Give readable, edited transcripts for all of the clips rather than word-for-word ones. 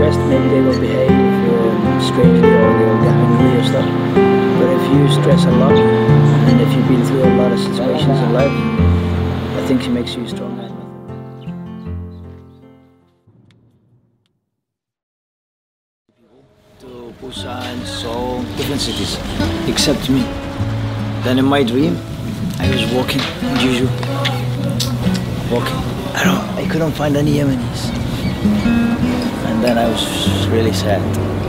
stressed, maybe they will behave strangely or they will get angry or stuff. But if you stress a lot, and if you've been through a lot of situations in life, I think it makes you stronger. To Busan, Seoul, different cities, except me. Then in my dream, I was walking, as usual. Walking. I couldn't find any Yemenis. And then I was really sad.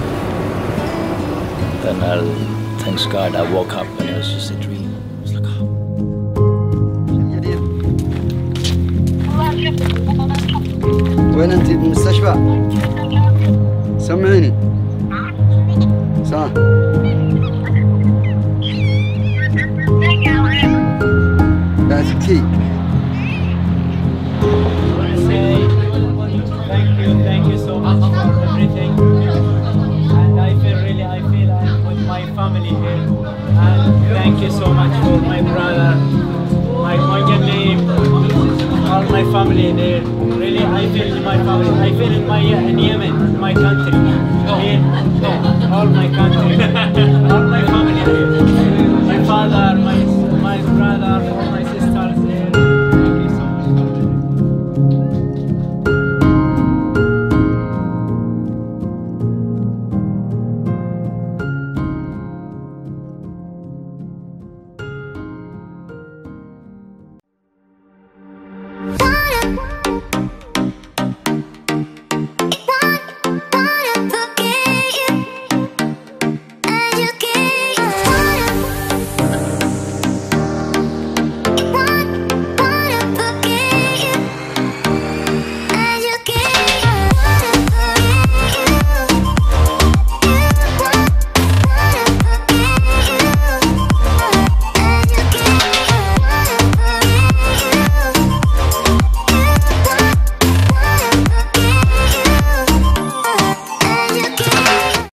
Then thanks God, I woke up and it was just a dream. I was like, oh. وين انت بالمستشفى؟ سمعيني. صح. لا تبكي. Thank you so much for everything. And I feel I'm with my family here. And thank you so much for my brother, my family, all my family there. Really, I feel in my family. I feel in Yemen, my country. Here, all my country.